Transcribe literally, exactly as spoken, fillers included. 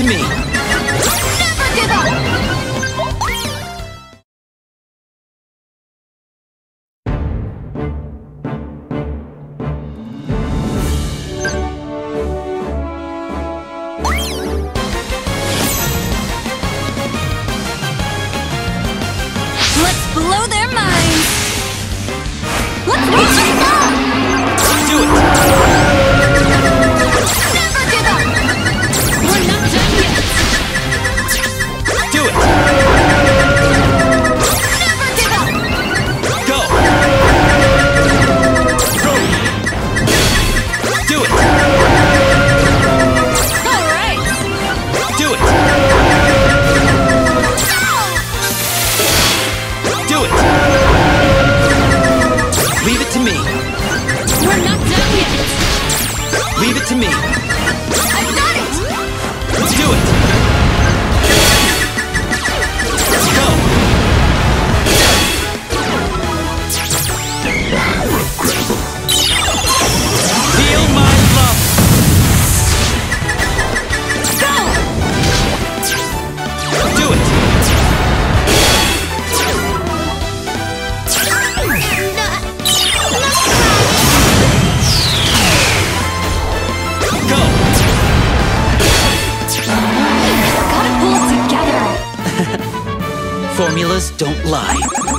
to me. Never give up! Let's blow their minds! Let's go! Do it! Never give up! We're not done yet! Do it! Never give up! Go! Go! Do it! All right! Do it! Do it! Leave it to me. We're not done yet! Leave it to me. I've got it! Do it! Go! Feel my love! Go! Do it! Go! Gotta pull it together! Formulas don't lie.